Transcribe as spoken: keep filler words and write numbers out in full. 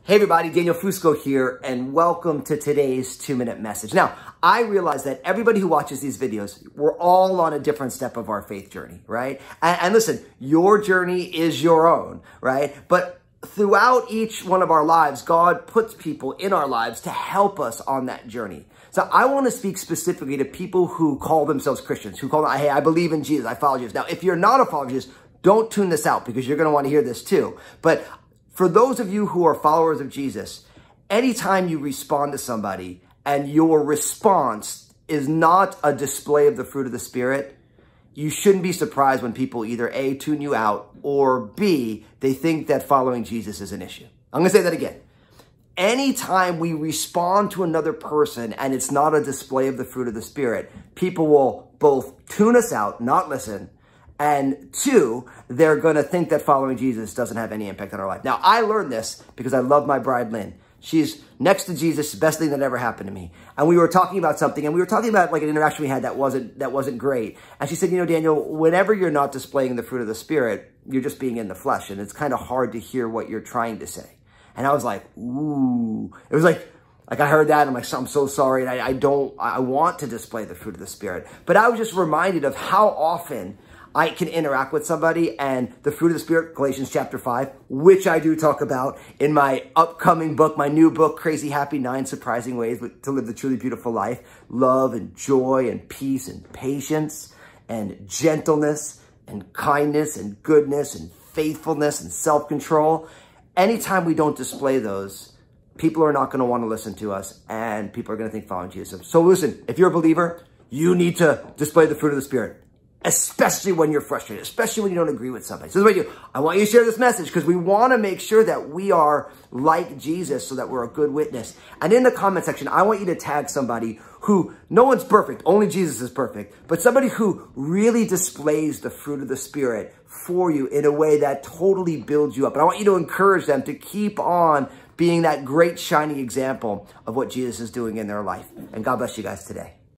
Hey everybody, Daniel Fusco here, and welcome to today's two-minute message. Now, I realize that everybody who watches these videos, we're all on a different step of our faith journey, right? And, and listen, your journey is your own, right? But throughout each one of our lives, God puts people in our lives to help us on that journey. So I want to speak specifically to people who call themselves Christians, who call them, hey, I believe in Jesus, I follow Jesus. Now, if you're not a follower of Jesus, don't tune this out because you're going to want to hear this too. But for those of you who are followers of Jesus, anytime you respond to somebody and your response is not a display of the fruit of the Spirit, you shouldn't be surprised when people either A, tune you out, or B, they think that following Jesus is an issue. I'm going to say that again. Anytime we respond to another person and it's not a display of the fruit of the Spirit, people will both tune us out, not listen, and two, they're going to think that following Jesus doesn't have any impact on our life. Now, I learned this because I love my bride, Lynn. She's next to Jesus, the best thing that ever happened to me. And we were talking about something, and we were talking about like an interaction we had that wasn't, that wasn't great. And she said, you know, Daniel, whenever you're not displaying the fruit of the Spirit, you're just being in the flesh. And it's kind of hard to hear what you're trying to say. And I was like, ooh. It was like, like I heard that, and I'm like, I'm so sorry. And I, I don't, I want to display the fruit of the Spirit. But I was just reminded of how often I can interact with somebody and the fruit of the Spirit, Galatians chapter five, which I do talk about in my upcoming book, my new book, Crazy Happy Nine Surprising Ways to Live the Truly Beautiful Life. Love and joy and peace and patience and gentleness and kindness and goodness and faithfulness and self-control. Anytime we don't display those, people are not going to want to listen to us and people are going to think following Jesus. So listen, if you're a believer, you need to display the fruit of the Spirit. Especially when you're frustrated, especially when you don't agree with somebody. So this is what I do. I want you to share this message because we want to make sure that we are like Jesus so that we're a good witness. And in the comment section, I want you to tag somebody who, no one's perfect, only Jesus is perfect, but somebody who really displays the fruit of the Spirit for you in a way that totally builds you up. And I want you to encourage them to keep on being that great shining example of what Jesus is doing in their life. And God bless you guys today.